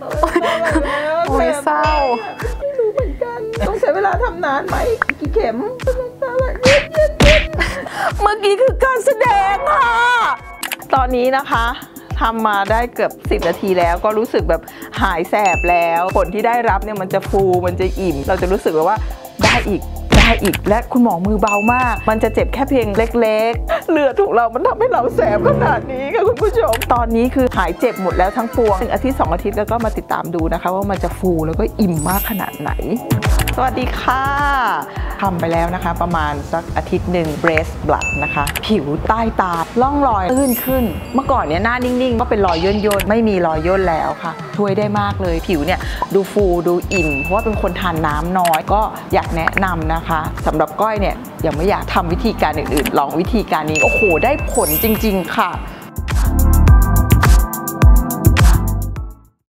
โอ้ยเศร้าไม่รู้เหมือนกันต้องใช้เวลาทำนานไหมกี่เข็มเมื่อกี้คือการแสดงค่ะตอนนี้นะคะทำมาได้เกือบ10 นาทีแล้วก็รู้สึกแบบหายแสบแล้วผลที่ได้รับเนี่ยมันจะฟูมันจะอิ่มเราจะรู้สึกว่าได้อีกและคุณหมอมือเบามากมันจะเจ็บแค่เพียงเล็กๆเลือดของเรามันทำให้เราแสบขนาดนี้ค่ะคุณผู้ชมตอนนี้คือหายเจ็บหมดแล้วทั้งปวง1 อาทิตย์ 2 อาทิตย์แล้วก็มาติดตามดูนะคะว่ามันจะฟูแล้วก็อิ่มมากขนาดไหนสวัสดีค่ะทำไปแล้วนะคะประมาณสักอาทิตย์หนึ่ง breast blood นะคะผิวใต้ตาล่องรอยตื้นขึ้นเมื่อก่อนเนี่ยหน้านิ่งๆก็เป็นรอยย่นไม่มีรอยย่นแล้วค่ะช่วยได้มากเลยผิวเนี่ยดูฟูดูอิ่มเพราะว่าเป็นคนทานน้ำน้อยก็อยากแนะนำนะคะสำหรับก้อยเนี่ยยังไม่อยากทำวิธีการอื่นๆลองวิธีการนี้โอ้โหได้ผลจริงๆค่ะ